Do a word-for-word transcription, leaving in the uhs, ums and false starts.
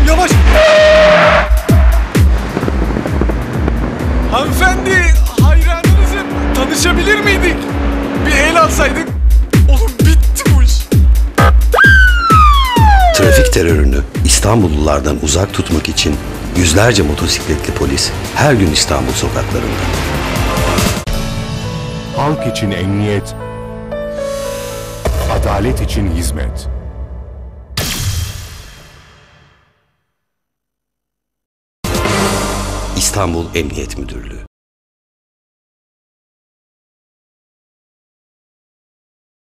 Yavaş. Hanımefendi, hayranınızım. Tanışabilir miydik? Bir el alsaydık. Oğlum bitti bu iş. Trafik terörünü İstanbullulardan uzak tutmak için yüzlerce motosikletli polis her gün İstanbul sokaklarında. Halk için emniyet, adalet için hizmet. İstanbul Emniyet Müdürlüğü.